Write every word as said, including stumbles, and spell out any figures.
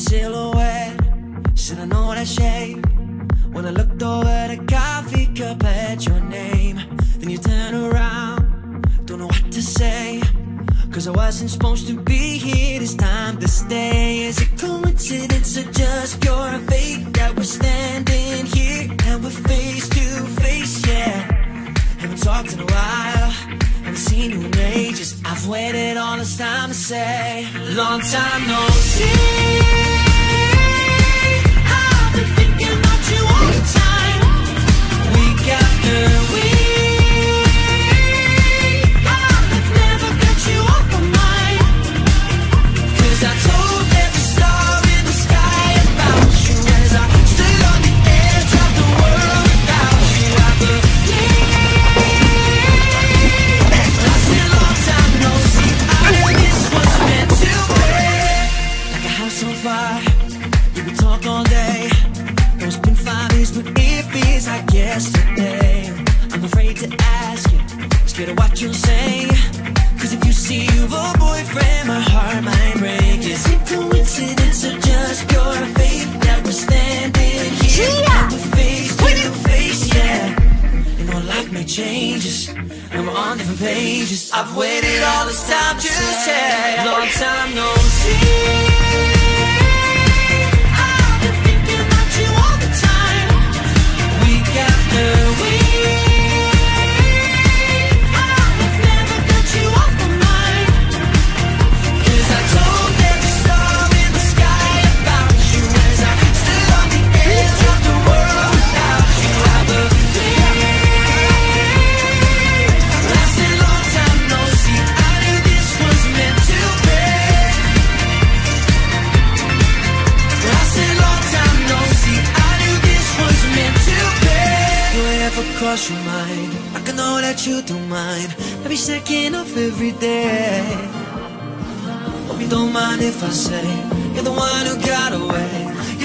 silhouette, should I know that shape? When I looked over the coffee cup at your name, then you turn around, don't know what to say, cause I wasn't supposed to be here, this time to stay. Is it coincidence or just pure fate that we're standing here and we're face to face, yeah? Haven't talked in a while, haven't seen you in ages. I've waited all this time to say, long time no see. I've been thinking about you all the time, week after week. I've never got you off my mind, cause I told every star in the sky about you as I stood on the edge of the world without you. I believe. I said long time no see. I knew this was meant to be. Like a house on fire, we would talk all day. It's been five years, but it feels like yesterday. I'm afraid to ask you, scared of what you'll say, cause if you see you've a boyfriend, my heart might break. Is it coincidence or just pure fate that we're standing here and we're face to face, yeah? You know life may change us, and we're on different pages. I've waited all this time to say, long time no see. Cross your mind, I can know that you don't mind every second of every day. Hope you don't mind if I say you're the one who got away.